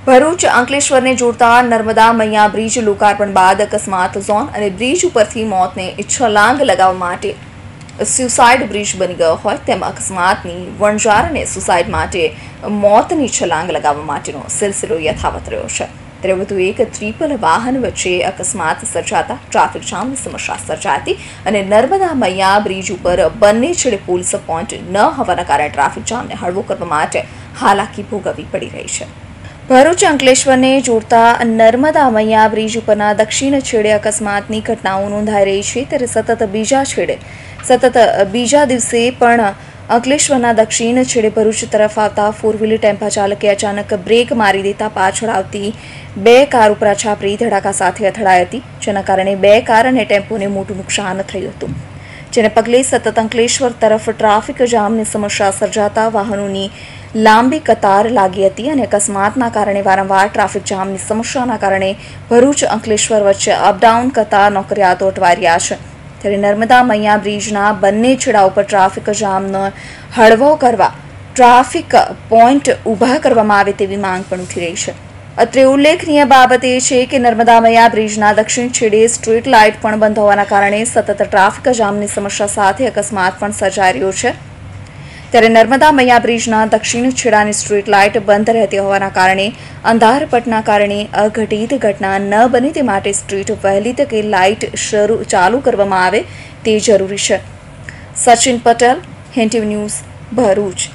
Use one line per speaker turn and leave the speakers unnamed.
ભરૂચ અંકલેશ્વરને જોડતા નર્મદા મૈયા બ્રિજ લોકાર્પણ બાદ અકસ્માત ઝોન અને બ્રિજ ઉપરથી મોતને છલાંગ લગાવવા માટે સ્યુસાઇડ બ્રિજ બની ગયો હોય તેમ અકસ્માતની વણઝાર અને સુસાઇડ માટે મોતની છલાંગ લગાવવા માટેનો સિલસિલો યથાવત રહ્યો છે। ત્યારે વધુ એક ટ્રિપલ વાહન વચ્ચે અકસ્માત સર્જાતા ટ્રાફિક જામની સમસ્યા સર્જાઈ હતી અને નર્મદા મૈયા બ્રિજ ઉપર બંને છેડે પોલીસ પોઈન્ટ ન હોવાના કારણે ટ્રાફિક જામને હળવો કરવા માટે હાલાકી ભોગવવી પડી રહી છે। ભરૂચ અંકલેશ્વરને જોડતા નર્મદા મૈયા બ્રિજ ઉપરના દક્ષિણ છેડે અકસ્માતની ઘટનાઓ નોંધાઈ રહી છે। ત્યારે સતત બીજા દિવસે પણ અંકલેશ્વરના દક્ષિણ છેડે ભરૂચ તરફ આવતા ફોર વ્હીલર ટેમ્પા ચાલકે અચાનક બ્રેક મારી દેતા પાછળ આવતી બે કાર ઉપર છાપરી ધડાકા સાથે અથડાઈ હતી, જેના કારણે બે કાર અને ટેમ્પોને મોટું નુકસાન થયું હતું। જેને પગલે સતત અંકલેશ્વર તરફ ટ્રાફિક જામની સમસ્યા સર્જાતા વાહનોની લાંબી કતાર લાગી હતી અને અકસ્માતના કારણે વારંવાર ટ્રાફિક જામની સમસ્યાના કારણે ભરૂચ અંકલેશ્વર વચ્ચે અપડાઉન કરતા નોકરિયાતો અટવાઈ રહ્યા છે। ત્યારે નર્મદા મૈયા બ્રિજના બંને છેડા ઉપર ટ્રાફિક જામનો હળવો કરવા ટ્રાફિક પોઈન્ટ ઊભા કરવામાં આવે તેવી માંગ પણ ઉઠી રહી છે। અત્રે ઉલ્લેખનીય બાબત એ છે કે નર્મદા મૈયા બ્રિજના દક્ષિણ છેડે સ્ટ્રીટ લાઇટ પણ બંધ હોવાના કારણે સતત ટ્રાફિક જામની સમસ્યા સાથે અકસ્માત પણ સર્જાઈ રહ્યો છે। ત્યારે નર્મદા મૈયા બ્રિજના દક્ષિણ છેડાની સ્ટ્રીટ લાઇટ બંધ રહેતી હોવાના કારણે અંધારપટના કારણે અઘટિત ઘટના ન બને તે માટે સ્ટ્રીટ વહેલી તકે લાઇટ ચાલુ કરવામાં આવે તે જરૂરી છે। Sachin Patel, Hind TV news, Bharuch.